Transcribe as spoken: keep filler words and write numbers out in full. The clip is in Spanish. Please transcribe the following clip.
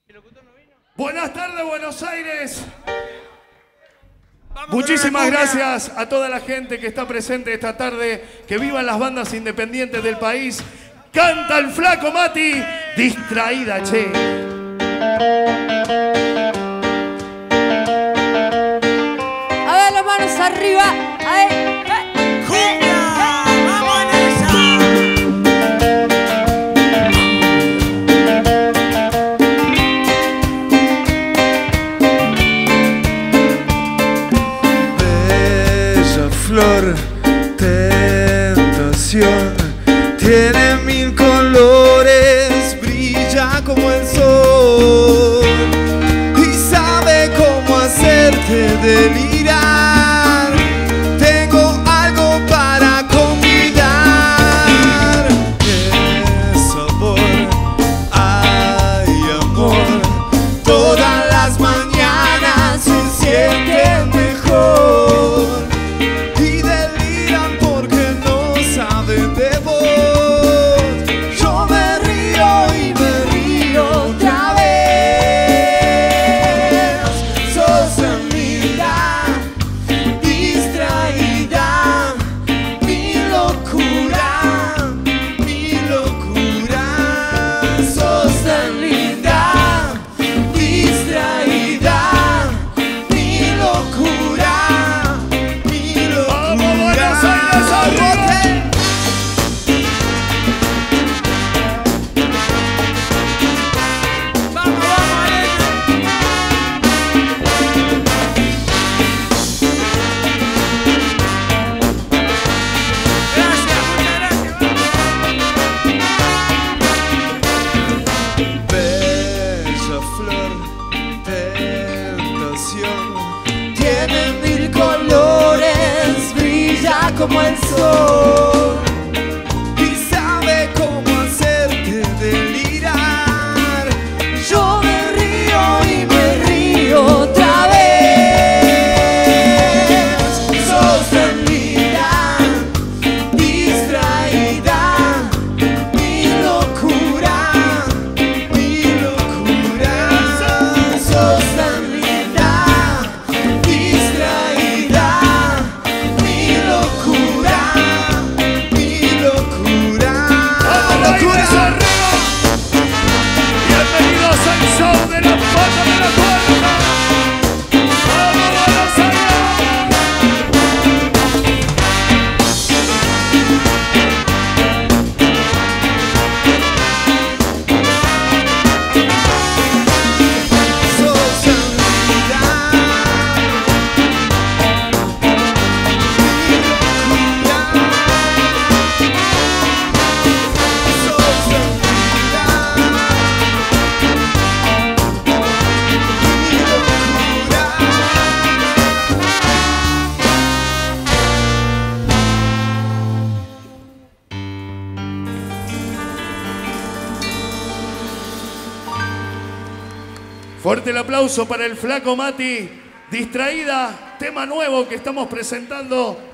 Buenas tardes, Buenos Aires. Muchísimas gracias a toda la gente que está presente esta tarde. Que vivan las bandas independientes del país. Canta el Flaco Mati, Distraída, che. A ver, las manos arriba. Ahí. Flor, tentación, tiene mil colores, brilla como el sol y sabe cómo hacerte delirar. Tengo algo para convidar. Qué sabor, hay amor. Todas las mañanas se sienten mejor. Como el sol y sabe cómo hacerte delirar. Yo me río y me río otra vez. Sos tan linda, distraída, mi locura, mi locura. Sos tan linda, distraída, mi locura. Bienvenidos al show de la pata de la puerta. ¡Vamos, Buenos Fuerte el aplauso para el Flaco Mati, Distraída, tema nuevo que estamos presentando